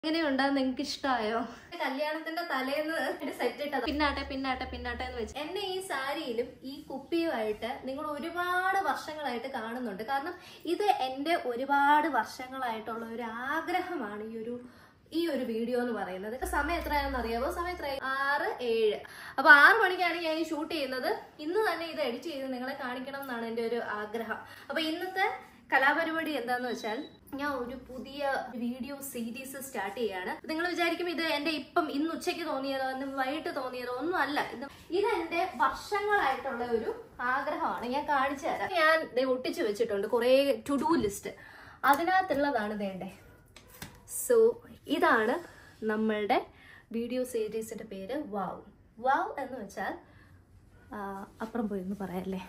എങ്ങനെയുണ്ടാന്ന് നിങ്ങൾക്ക് ഇഷ്ടമായോ? കല്യാണത്തിന്റെ തലേന്ന് സെറ്റ് ഇട്ടത് പിന്നാട്ടെ എന്ന് വെച്ച് എന്നെ ഈ സാരിയിലും ഈ കുപ്പിയുമായിട്ട് നിങ്ങൾ ഒരുപാട് വർഷങ്ങളായിട്ട് കാണുന്നുണ്ട്. കാരണം ഇത് എന്റെ ഒരുപാട് വർഷങ്ങളായിട്ടുള്ള ഒരു ആഗ്രഹമാണ് ഈ ഒരു വീഡിയോ എന്ന് പറയുന്നത്. സമയം എത്രയാണെന്ന് അറിയാമോ? സമയം എത്ര? 6:07. അപ്പൊ 6 മണിക്കാണ് ഞാൻ ഈ ഷൂട്ട് ചെയ്യുന്നത്. ഇന്ന് തന്നെ ഇത് എഡിറ്റ് ചെയ്ത് നിങ്ങളെ കാണിക്കണം എന്നാണ് എന്റെ ഒരു ആഗ്രഹം. അപ്പൊ ഇന്നത്തെ കലാപരിപാടി എന്താന്ന് വെച്ചാൽ ഞാൻ ഒരു പുതിയ വീഡിയോ സീരീസ് സ്റ്റാർട്ട് ചെയ്യാണ്. നിങ്ങൾ വിചാരിക്കും ഇത് എന്റെ ഇന്ന് ഉച്ചയ്ക്ക് തോന്നിയതോ ഇന്ന് വൈകിട്ട് തോന്നിയതോ ഒന്നും അല്ല. ഇത് എന്റെ വർഷങ്ങളായിട്ടുള്ള ഒരു ആഗ്രഹമാണ്. ഞാൻ കാണിച്ചു തരാം. ഞാൻ ഒട്ടിച്ചു വെച്ചിട്ടുണ്ട് കുറെ ടു ഡു ലിസ്റ്റ്. അതിനകത്തുള്ളതാണ് വേണ്ടേ. സോ ഇതാണ് നമ്മളുടെ വീഡിയോ സീരീസിന്റെ പേര് വാവ്. വാവ് എന്ന് വെച്ചാൽ അപ്പുറം പോയി ഒന്ന് പറയാല്ലേ,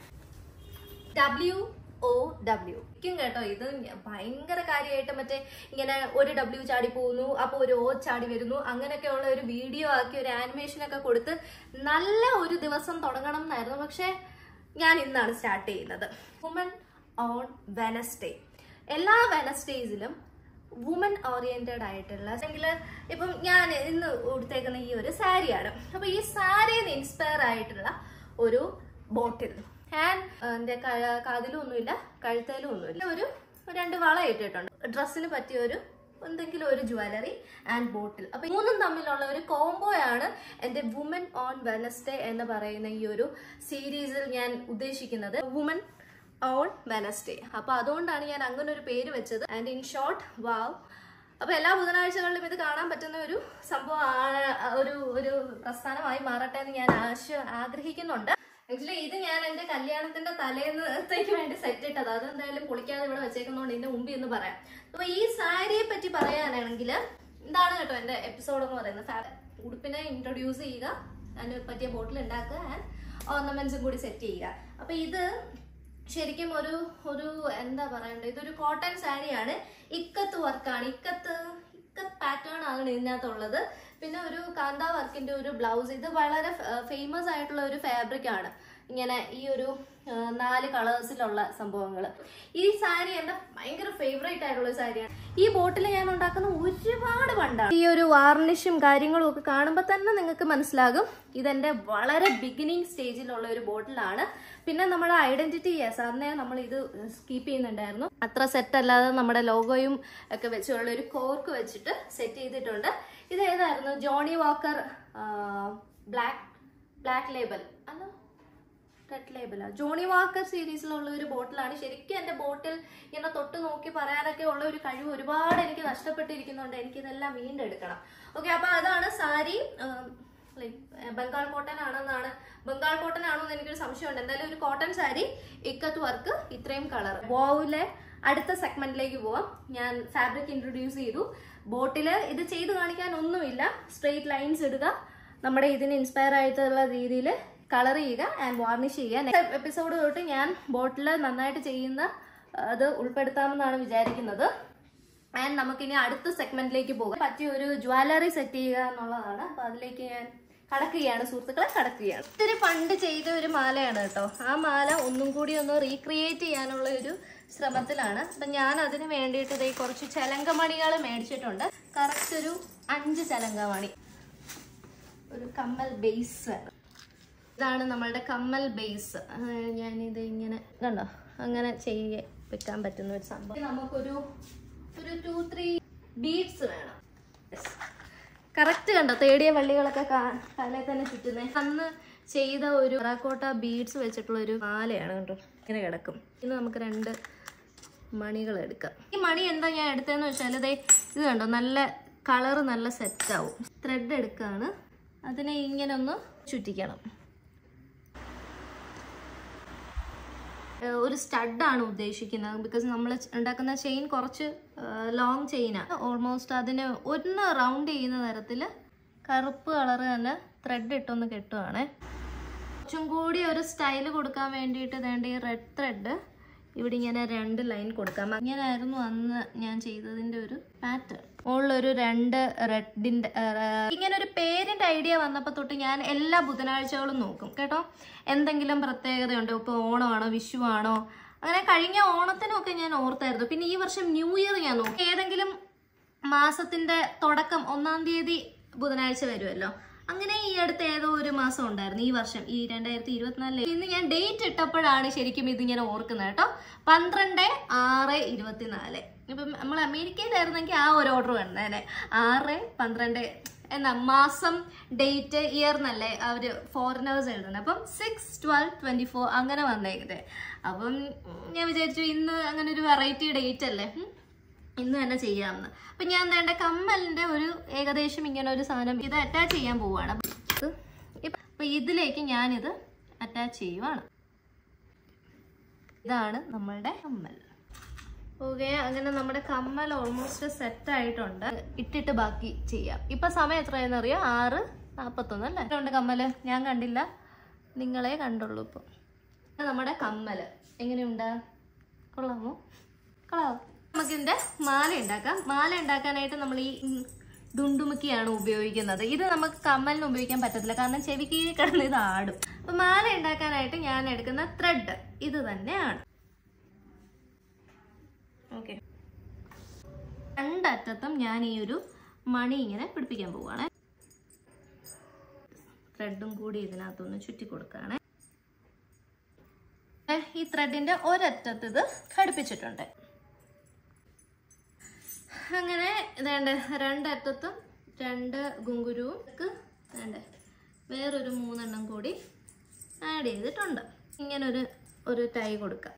WOW. കേട്ടോ, ഇത് ഭയങ്കര കാര്യമായിട്ട് മറ്റേ ഇങ്ങനെ ഒരു W ചാടി പോകുന്നു, അപ്പൊ ഒരു O ചാടി വരുന്നു, അങ്ങനെയൊക്കെയുള്ള ഒരു വീഡിയോ ആക്കി ഒരു ആനിമേഷൻ ഒക്കെ കൊടുത്ത് നല്ല ഒരു ദിവസം തുടങ്ങണം എന്നായിരുന്നു. പക്ഷെ ഞാൻ ഇന്നാണ് സ്റ്റാർട്ട് ചെയ്യുന്നത്. Woman on Wednesday. എല്ലാ വെനസ്ഡേസിലും വുമൻ ഓറിയന്റഡ് ആയിട്ടുള്ള അല്ലെങ്കിൽ ഇപ്പം ഞാൻ ഇന്ന് കൊടുത്തേക്കുന്ന ഈ ഒരു സാരിയാണ്. അപ്പൊ ഈ സാരിയിൽ നിന്ന് ഇൻസ്പയർ ആയിട്ടുള്ള ഒരു ബോട്ടിൽ. എന്റെ കാതിലും ഒന്നുമില്ല, കഴുത്തേലും ഒന്നുമില്ല. ഒരു 2 വള ഇട്ടിട്ടുണ്ട്. ഡ്രസ്സിന് പറ്റിയ എന്തെങ്കിലും ഒരു ജ്വല്ലറി ആൻഡ് ബോട്ടിൽ. അപ്പൊ മൂന്നും തമ്മിലുള്ള ഒരു കോംബോയാണ് എന്റെ വുമൻ ഓൺ വെനസ്ഡേ എന്ന് പറയുന്ന ഈ ഒരു സീരീസിൽ ഞാൻ ഉദ്ദേശിക്കുന്നത്. Woman on Wednesday. അപ്പൊ അതുകൊണ്ടാണ് ഞാൻ അങ്ങനെ ഒരു പേര് വെച്ചത്. ആൻഡ് ഇൻ ഷോർട്ട് വാവ്. അപ്പൊ എല്ലാ ബുധനാഴ്ചകളിലും ഇത് കാണാൻ പറ്റുന്ന ഒരു സംഭവമാണ്, ഒരു പ്രസ്ഥാനമായി മാറട്ടെ എന്ന് ഞാൻ ആഗ്രഹിക്കുന്നുണ്ട്. ആക്ച്വലി ഇത് ഞാൻ എന്റെ കല്യാണത്തിന്റെ തലേന്നത്തേക്ക് വേണ്ടി സെറ്റ് ഇട്ടത്. അതെന്തായാലും പൊളിക്കാതെ ഇവിടെ വെച്ചേക്കുന്നതുകൊണ്ട് ഇതിന്റെ മുമ്പിൽ എന്ന് പറയാം. അപ്പൊ ഈ സാരിയെ പറ്റി പറയാനാണെങ്കിൽ ഇതാണ് കേട്ടോ എന്റെ എപ്പിസോഡ് എന്ന് പറയുന്നത്. ഉടുപ്പിനെ ഇൻട്രൊഡ്യൂസ് ചെയ്യുക, അതിന് പറ്റിയ ബോട്ടിൽ ഉണ്ടാക്കുക, ആൻഡ് ഓർണമെന്റ്സും കൂടി സെറ്റ് ചെയ്യുക. അപ്പൊ ഇത് ശരിക്കും ഒരു എന്താ പറയണ്ടത്, ഇതൊരു കോട്ടൺ സാരിയാണ്. ഇക്കത്ത് വർക്കാണ്. ഇക്കത്ത് പാറ്റേൺ ആണ് ഇതിനകത്തുള്ളത്. പിന്നെ ഒരു കാന്ത വർക്കിന്റെ ഒരു ബ്ലൗസ്. ഇത് വളരെ ഫേമസ് ആയിട്ടുള്ള ഒരു ഫാബ്രിക് ആണ്. ഇങ്ങനെ ഈ ഒരു 4 കളേഴ്സിലുള്ള സംഭവങ്ങൾ. ഈ സാരി എന്റെ ഭയങ്കര ഫേവറേറ്റ് ആയിട്ടുള്ള ഒരു സാരിയാണ്. ഈ ബോട്ടിൽ ഞാൻ ഉണ്ടാക്കുന്ന ഒരുപാട് പണ്ടാണ്. ഈ ഒരു വാർണിഷും കാര്യങ്ങളും ഒക്കെ കാണുമ്പോൾ തന്നെ നിങ്ങൾക്ക് മനസ്സിലാകും ഇതെന്റെ വളരെ ബിഗിനിങ് സ്റ്റേജിലുള്ള ഒരു ബോട്ടിലാണ്. പിന്നെ നമ്മുടെ ഐഡന്റിറ്റി, അന്നേ നമ്മൾ ഇത് കീപ്പ് ചെയ്യുന്നുണ്ടായിരുന്നു. അത്ര സെറ്റ് അല്ലാതെ നമ്മുടെ ലോഗോയും ഒക്കെ വെച്ചുള്ള ഒരു കോർക്ക് വെച്ചിട്ട് സെറ്റ് ചെയ്തിട്ടുണ്ട്. ഇത് ഏതായിരുന്നു? ജോണി വാക്കർ ബ്ലാക്ക് ലേബൽ അല്ല റെഡ് ലേബലാ. ജോണി വാക്കർ സീരീസിലുള്ള ഒരു ബോട്ടിലാണ്. ശരിക്കും എന്റെ ബോട്ടിൽ ഇങ്ങനെ തൊട്ട് നോക്കി പറയാനൊക്കെ ഉള്ള ഒരു കഴിവ് ഒരുപാട് എനിക്ക് നഷ്ടപ്പെട്ടിരിക്കുന്നുണ്ട്. എനിക്കിതെല്ലാം വീണ്ടെടുക്കണം. ഓക്കെ, അപ്പൊ അതാണ് സാരി. ബംഗാൾ കോട്ടൺ ആണോ എന്ന് എനിക്കൊരു സംശയമുണ്ട്. എന്തായാലും ഒരു കോട്ടൺ സാരി, ഇക്കത്ത് വർക്ക്, ഇത്രയും കളർ. വാവിലെ അടുത്ത സെഗ്മെന്റിലേക്ക് പോവാം. ഞാൻ ഫാബ്രിക് ഇൻട്രൊഡ്യൂസ് ചെയ്തു. ബോട്ടില് ഇത് ചെയ്ത് കാണിക്കാൻ ഒന്നുമില്ല. സ്ട്രെയിറ്റ് ലൈൻസ് ഇടുക, നമ്മുടെ ഇതിന് ഇൻസ്പയർ ആയിട്ടുള്ള രീതിയിൽ കളർ ചെയ്യുക ആൻഡ് വാർണിഷ് ചെയ്യുക. നെക്സ്റ്റ് എപ്പിസോഡ് തൊട്ട് ഞാൻ ബോട്ടില് നന്നായിട്ട് ചെയ്യുന്ന അത് ഉൾപ്പെടുത്താമെന്നാണ് വിചാരിക്കുന്നത്. ആൻഡ് നമുക്കിനി അടുത്ത സെഗ്മെന്റിലേക്ക് പോകാം. പറ്റിയ ഒരു ജ്വല്ലറി സെറ്റ് ചെയ്യുക എന്നുള്ളതാണ്. അപ്പൊ അതിലേക്ക് ഞാൻ കടക്കുകയാണ് സുഹൃത്തുക്കളെ, കടക്കുകയാണ്. ഇത്തിരി പണ്ട് ചെയ്ത ഒരു മാലയാണ് കേട്ടോ. ആ മാല ഒന്നും കൂടി ഒന്ന് റീക്രിയേറ്റ് ചെയ്യാനുള്ള ഒരു ശ്രമത്തിലാണ്. അപ്പൊ ഞാൻ അതിന് വേണ്ടിയിട്ട് ഇതേ കുറച്ച് ചലങ്കമണികൾ മേടിച്ചിട്ടുണ്ട്. കറക്റ്റ് ഒരു 5 ചലങ്കമണി. ഒരു കമ്മൽ ബേസ്. ഇതാണ് നമ്മളുടെ കമ്മൽ ബേസ്. ഞാനിത് ഇങ്ങനെ കണ്ടോ, അങ്ങനെ വെക്കാൻ പറ്റുന്ന ഒരു സംഭവം. നമുക്കൊരു 2-3 ബീഡ്സ് വേണം. കറക്റ്റ് കണ്ടോ, തേടിയ വള്ളികളൊക്കെ തലയിൽ തന്നെ ചുറ്റുന്നേ. അന്ന് ചെയ്ത ഒരു ടെറാക്കോട്ട ബീഡ്സ് വെച്ചിട്ടുള്ള ഒരു മാലയാണ് കേട്ടോ. ഇങ്ങനെ കിടക്കും. ഇന്ന് നമുക്ക് 2 മണികൾ എടുക്കാം. ഈ മണി എന്താ ഞാൻ എടുത്തതെന്ന് വെച്ചാൽ ഇത് കണ്ടോ, നല്ല കളറ് നല്ല സെറ്റ് ആവും. ത്രെഡ് എടുക്കാണ്, അതിനെ ഇങ്ങനെ ഒന്ന് ചുറ്റിക്കണം. ഒരു സ്റ്റഡാണ് ഉദ്ദേശിക്കുന്നത്. ബിക്കോസ് നമ്മൾ ഉണ്ടാക്കുന്ന ചെയിൻ കുറച്ച് ലോങ് ചെയിനാണ്. ഓൾമോസ്റ്റ് അതിന് ഒന്ന് റൗണ്ട് ചെയ്യുന്ന തരത്തിൽ കറുപ്പ് കളറ് തന്നെ ത്രെഡ് ഇട്ടൊന്ന് കെട്ടുവാണേ. കുറച്ചും കൂടി ഒരു സ്റ്റൈല് കൊടുക്കാൻ വേണ്ടിയിട്ട് വേണ്ട ഈ റെഡ് ത്രെഡ് ഇവിടെ ഇങ്ങനെ 2 ലൈൻ കൊടുക്കാം. അങ്ങനെയായിരുന്നു അന്ന് ഞാൻ ചെയ്തതിൻ്റെ ഒരു പാറ്റേൺ. മുകളിലൊരു 2 റെഡിൻ്റെ ഇങ്ങനെ ഒരു പേരിൻ്റെ ഐഡിയ വന്നപ്പോൾ തൊട്ട് ഞാൻ എല്ലാ ബുധനാഴ്ചകളും നോക്കും കേട്ടോ. എന്തെങ്കിലും പ്രത്യേകതയുണ്ടോ? ഇപ്പോൾ ഓണമാണോ വിഷുവാണോ? അങ്ങനെ കഴിഞ്ഞ ഓണത്തിനൊക്കെ ഞാൻ ഓർത്തായിരുന്നു. പിന്നെ ഈ വർഷം ന്യൂ ഇയർ ഞാൻ നോക്കും. ഏതെങ്കിലും മാസത്തിന്റെ തുടക്കം 1-ാം തീയതി ബുധനാഴ്ച വരുമല്ലോ. അങ്ങനെ ഈ അടുത്ത് ഏതോ ഒരു മാസം ഉണ്ടായിരുന്നു, ഈ വർഷം, ഈ 2024. ഇന്ന് ഞാൻ ഡേറ്റ് ഇട്ടപ്പോഴാണ് ശരിക്കും ഇതിങ്ങനെ ഓർക്കുന്നത് കേട്ടോ. 12/6/24. ഇപ്പം നമ്മൾ അമേരിക്കയിലായിരുന്നെങ്കിൽ ആ ഒരു ഓർഡർ വേണ്ടേ, 6/12 എന്ന മാസം, ഡേറ്റ്, ഇയർ എന്നല്ലേ അവര് ഫോറിനേഴ്സ് എഴുതുന്നത്. അപ്പം 6/12/24 അങ്ങനെ വന്നേക്കട്ടെ. അപ്പം ഞാൻ വിചാരിച്ചു ഇന്ന് അങ്ങനെ ഒരു വെറൈറ്റി ഡേറ്റ് അല്ലേ, ഇന്ന് തന്നെ ചെയ്യാമെന്ന്. അപ്പം ഞാൻ എൻ്റെ കമ്മലിൻ്റെ ഒരു ഏകദേശം ഇങ്ങനെ ഒരു സാധനം ഇത് അറ്റാച്ച് ചെയ്യാൻ പോവുകയാണ്. അപ്പം ഇതിലേക്ക് ഞാനിത് അറ്റാച്ച് ചെയ്യുവാണ്. ഇതാണ് നമ്മളുടെ കമ്മൽ. ഓക്കെ, അങ്ങനെ നമ്മുടെ കമ്മൽ ഓൾമോസ്റ്റ് സെറ്റ് ആയിട്ടുണ്ട്. ഇട്ടിട്ട് ബാക്കി ചെയ്യാം. ഇപ്പം സമയം എത്രയാണെന്ന് അറിയാം, 6:41 അല്ലേ. ഉണ്ട് കമ്മല്, ഞാൻ കണ്ടില്ല, നിങ്ങളെ കണ്ടുള്ളൂ. ഇപ്പം നമ്മുടെ കമ്മല് എങ്ങനെയുണ്ട്, കൊള്ളാമോ? കൊള്ളാമോ? നമുക്കിതിൻ്റെ മാല ഉണ്ടാക്കാം. മാല ഉണ്ടാക്കാനായിട്ട് നമ്മൾ ഈ ദുണ്ടുമുക്കിയാണ് ഉപയോഗിക്കുന്നത്. ഇത് നമുക്ക് കമ്മലിന് ഉപയോഗിക്കാൻ പറ്റത്തില്ല, കാരണം ചെവിക്ക് കിടന്ന് ഇത് ആടും. അപ്പം മാല ഉണ്ടാക്കാനായിട്ട് ഞാൻ എടുക്കുന്ന ത്രെഡ് ഇത് തന്നെയാണ്. ഓക്കെ, രണ്ടറ്റത്തും ഞാൻ ഈ ഒരു മണി ഇങ്ങനെ പിടിപ്പിക്കാൻ പോവുകയാണ്. ത്രെഡും കൂടി ഇതിനകത്തൊന്ന് ചുറ്റി കൊടുക്കുകയാണ്. ഈ ത്രെഡിന്റെ ഒരറ്റത്ത് ഇത് ഘടിപ്പിച്ചിട്ടുണ്ട്. അങ്ങനെ ഇതേണ്ട രണ്ടറ്റത്തും 2 ഗുങ്കുരുവും വേറൊരു 3 എണ്ണം കൂടി ആഡ് ചെയ്തിട്ടുണ്ട്. ഇങ്ങനെ ഒരു ടൈ കൊടുക്കാം.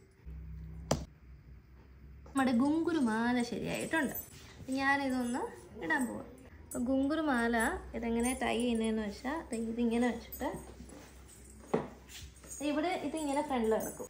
നമ്മുടെ ഗുങ്കുരുമാല ശരിയായിട്ടുണ്ട്. ഞാനിതൊന്ന് ഇടാൻ പോവാം. അപ്പോൾ ഗുങ്കുരുമാല ഇതെങ്ങനെ ടൈ ചെയ്യുന്നതെന്ന് വെച്ചാൽ ഇതിങ്ങനെ വെച്ചിട്ട് ഇവിടെ ഇതിങ്ങനെ ഫ്രണ്ടിൽ കിടക്കും.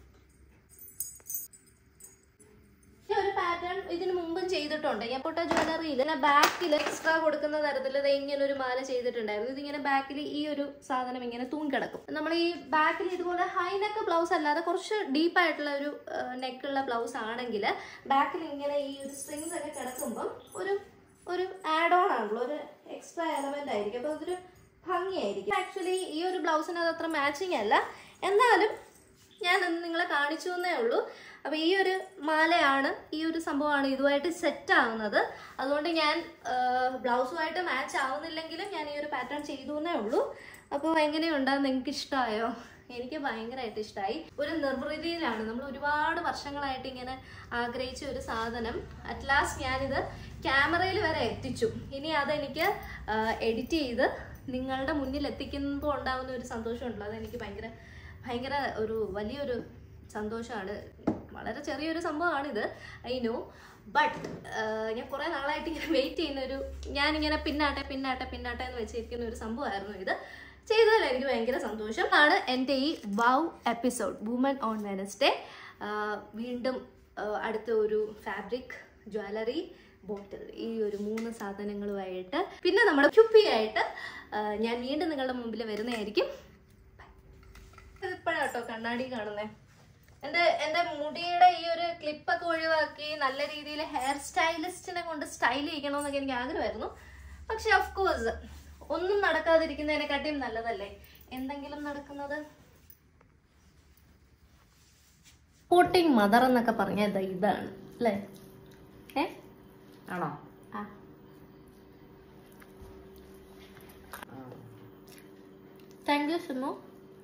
ഒരു പാറ്റേൺ ഇതിന് മുമ്പും ചെയ്തിട്ടുണ്ട്. ഞാൻ പൊട്ട ജ്വല്ലറിയിൽ ബാക്കിൽ എക്സ്ട്രാ കൊടുക്കുന്ന തരത്തിൽ ഇങ്ങനെ ഒരു മാല ചെയ്തിട്ടുണ്ടായിരുന്നു. ഇതിങ്ങനെ ബാക്കിൽ ഈ ഒരു സാധനം ഇങ്ങനെ തൂങ്ങിക്കിടക്കും. നമ്മൾ ഈ ബാക്കിൽ ഇതുപോലെ ഹൈ നെക്ക് ബ്ലൗസ് അല്ലാതെ കുറച്ച് ഡീപ്പായിട്ടുള്ള ഒരു നെക്കുള്ള ബ്ലൗസ് ആണെങ്കിൽ ബാക്കിൽ ഇങ്ങനെ ഈ ഒരു സ്ട്രിങ്സ് ഒക്കെ കിടക്കുമ്പം ഒരു ആഡ് ഓൺ ആണല്ലോ, ഒരു എക്സ്ട്രാ എലമെന്റ് ആയിരിക്കും. അപ്പോൾ അതൊരു ഭംഗിയായിരിക്കും. ആക്ച്വലി ഈ ഒരു ബ്ലൗസിന് അത് അത്ര മാച്ചിങ് അല്ല, എന്നാലും ഞാൻ നിങ്ങളെ കാണിച്ചു എന്നേ ഉള്ളൂ. അപ്പോൾ ഈ ഒരു മാലയാണ്, ഈ ഒരു സംഭവമാണ് ഇതുമായിട്ട് സെറ്റ് ആവുന്നത്. അതുകൊണ്ട് ഞാൻ ബ്ലൗസുമായിട്ട് മാച്ച് ആവുന്നില്ലെങ്കിലും ഞാൻ ഈ ഒരു പാറ്റേൺ ചെയ്തു എന്നേ ഉള്ളൂ. അപ്പോൾ എങ്ങനെയുണ്ടാകും, നിങ്ങൾക്ക് ഇഷ്ടമായോ? എനിക്ക് ഭയങ്കരമായിട്ട് ഇഷ്ടമായി. ഒരു നിർവൃതിയിലാണ്, നമ്മൾ ഒരുപാട് വർഷങ്ങളായിട്ട് ഇങ്ങനെ ആഗ്രഹിച്ച ഒരു സാധനം അറ്റ് ലാസ്റ്റ് ഞാനിത് ക്യാമറയിൽ വരെ എത്തിച്ചു. ഇനി അതെനിക്ക് എഡിറ്റ് ചെയ്ത് നിങ്ങളുടെ മുന്നിൽ എത്തിക്കുമ്പോൾ ഉണ്ടാകുന്ന ഒരു സന്തോഷമുണ്ടല്ലോ, അതെനിക്ക് ഭയങ്കര ഒരു വലിയൊരു സന്തോഷമാണ്. വളരെ ചെറിയൊരു സംഭവമാണിത്, ഐ നോ. ബട്ട് ഞാൻ കുറേ നാളായിട്ട് ഇങ്ങനെ വെയിറ്റ് ചെയ്യുന്ന ഞാനിങ്ങനെ പിന്നാട്ടെ എന്ന് വെച്ചിരിക്കുന്ന ഒരു സംഭവമായിരുന്നു ഇത്. ചെയ്തതിൽ എനിക്ക് ഭയങ്കര സന്തോഷം. ആണ് എൻ്റെ ഈ വൗ എപ്പിസോഡ്, വുമൻ ഓൺ വെനസ്ഡേ. വീണ്ടും അടുത്ത ഒരു ഫാബ്രിക്, ജ്വല്ലറി, ബോട്ടിൽ, ഈ ഒരു 3 സാധനങ്ങളുമായിട്ട് പിന്നെ നമ്മുടെ ക്യുപ്പിയായിട്ട് ഞാൻ വീണ്ടും നിങ്ങളുടെ മുമ്പിൽ വരുന്നതായിരിക്കും. ഇപ്പോഴാട്ടോ കണ്ണാടി കാണുന്നേ. എൻ്റെ മുടിയുടെ ഈ ഒരു ക്ലിപ്പൊക്കെ ഒഴിവാക്കി നല്ല രീതിയിൽ ഹെയർ സ്റ്റൈലിസ്റ്റിനെ കൊണ്ട് സ്റ്റൈൽ ചെയ്യണമെന്നൊക്കെ എനിക്ക് ആഗ്രഹമായിരുന്നു. പക്ഷെ ഓഫ് കോഴ്സ് ഒന്നും നടക്കാതിരിക്കുന്നതിനെക്കാട്ടിയും നല്ലതല്ലേ എന്തെങ്കിലും നടക്കുന്നത്. സപ്പോർട്ടിങ് മദർ എന്നൊക്കെ പറഞ്ഞത് ഇതാണ് അല്ലേ? ആണോ? താങ്ക് യു സുമോ.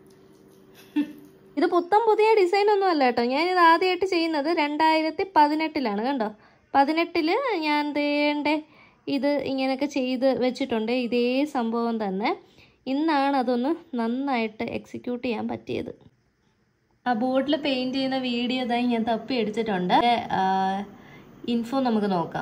ഇത് പുതിയ ഡിസൈൻ ഒന്നും അല്ല കേട്ടോ. ഞാനിത് ആദ്യമായിട്ട് ചെയ്യുന്നത് 2018 കണ്ടോ. 18 ഞാൻ ഇത് ഇങ്ങനെയൊക്കെ ചെയ്ത് വെച്ചിട്ടുണ്ട്. ഇതേ സംഭവം തന്നെ. ഇന്നാണ് അതൊന്ന് നന്നായിട്ട് എക്സിക്യൂട്ട് ചെയ്യാൻ പറ്റിയത്. ആ ബോർഡിൽ പെയിൻറ് ചെയ്യുന്ന വീഡിയോ ഇതായി ഞാൻ തപ്പി അടിച്ചിട്ടുണ്ട്. ഇൻഫോ നമുക്ക് നോക്കാം.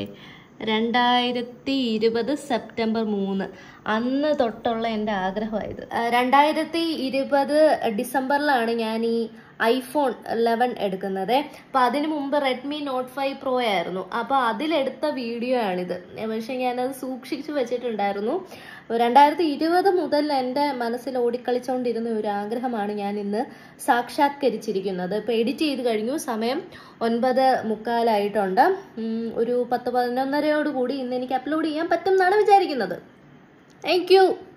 2020 സെപ്റ്റംബർ 3 അന്ന് തൊട്ടുള്ള എൻ്റെ ആഗ്രഹമായത്. 2020 ഡിസംബറിലാണ് ഞാൻ ഈ iPhone 11 എടുക്കുന്നത്. അപ്പോൾ അതിന് മുമ്പ് റെഡ്മി നോട്ട് 5 പ്രോ ആയിരുന്നു. അപ്പോൾ അതിലെടുത്ത വീഡിയോ ആണിത്. പക്ഷേ ഞാനത് സൂക്ഷിച്ചു വെച്ചിട്ടുണ്ടായിരുന്നു. 2020 മുതൽ എൻ്റെ മനസ്സിൽ ഓടിക്കളിച്ചുകൊണ്ടിരുന്ന ഒരു ആഗ്രഹമാണ് ഞാൻ ഇന്ന് സാക്ഷാത്കരിച്ചിരിക്കുന്നത്. ഇപ്പോൾ എഡിറ്റ് ചെയ്ത് കഴിഞ്ഞു. സമയം 9:45 ഒരു 10-11:30 ഇന്ന് എനിക്ക് അപ്ലോഡ് ചെയ്യാൻ പറ്റും എന്നാണ് വിചാരിക്കുന്നത്. Thank U.